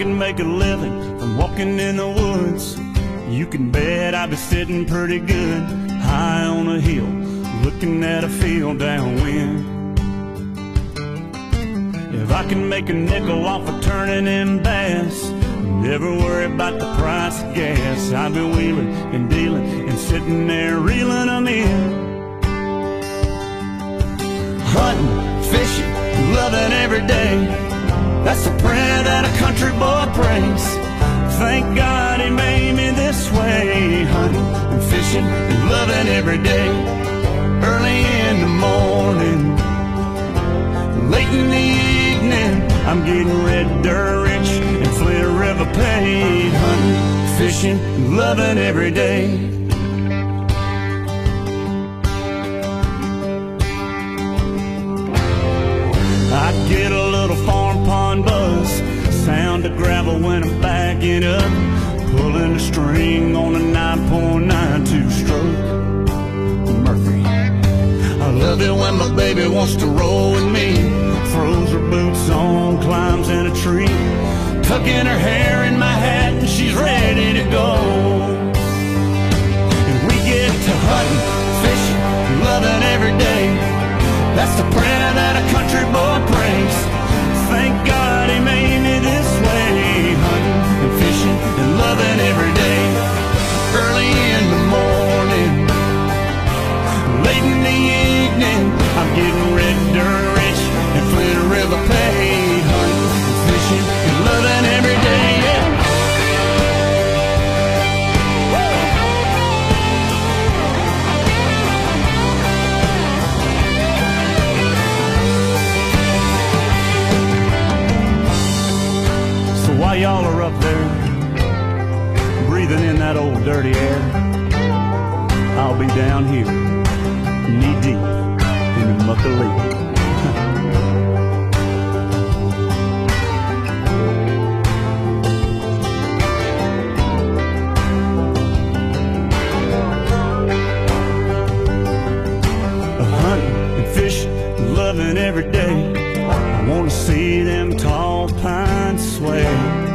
can make a living from walking in the woods, you can bet I'd be sitting pretty good high on a hill, looking at a field downwind. If I can make a nickel off of turning in bass, never worry about the price of gas, I'd be wheeling and dealing and sitting there reeling them in. Hunting, fishing, loving every day, that's the prayer that a country boy prays. Thank God he made me this way. Hunting and fishing and loving every day. Early in the morning, late in the evening, I'm getting red dirt rich and Flint River paid. Hunting, fishing, and loving every day. I get a little farm pond buzz, sound of gravel when I'm backing up, pulling a string on a 9.92 stroke Murphy. I love it when my baby wants to roll with me, throws her boots on, climbs in a tree, tucking her hair in my hat and she's ready to go. And we get to hunting, fishing, loving every day, that's the prayer that a country boy prays. Thank God he made me this way. Hunting and fishing and loving every day. Early in the morning, late in the evening, I'm getting red dirt rich and Flint River paid. Hunting and fishing and loving every day, yeah. While y'all are up there, breathing in that old dirty air, I'll be down here, knee deep in the muck of leaves. Hunting and fishing, loving every day, I want to see them tall pines sway.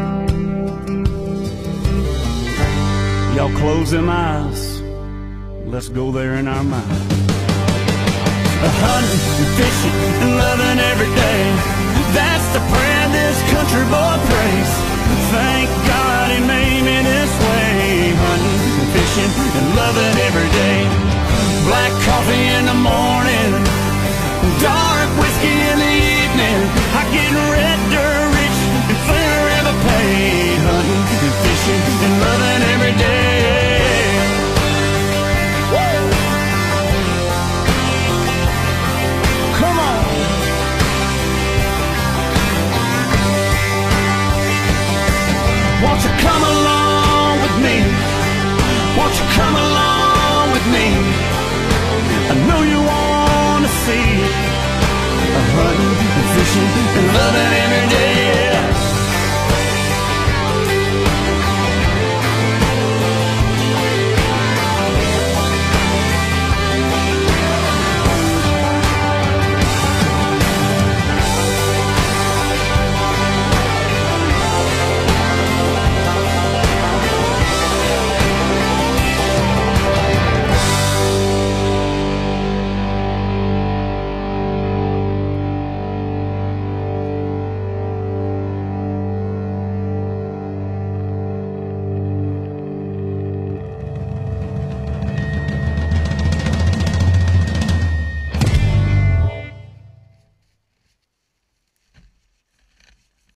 Y'all close them eyes, let's go there in our mind. Hunting and fishing and loving every day, that's the prayer this country boy prays. Thank God he made me this way. Hunting and fishing and loving every day. Black coffee in the morning, dark whiskey in the evening, I get red dirt rich and Flint River paid. Hunting and fishing and loving every day. Woo! Come on. Won't you come along with me? Won't you come along with me? I know you want to see hunting and fishing and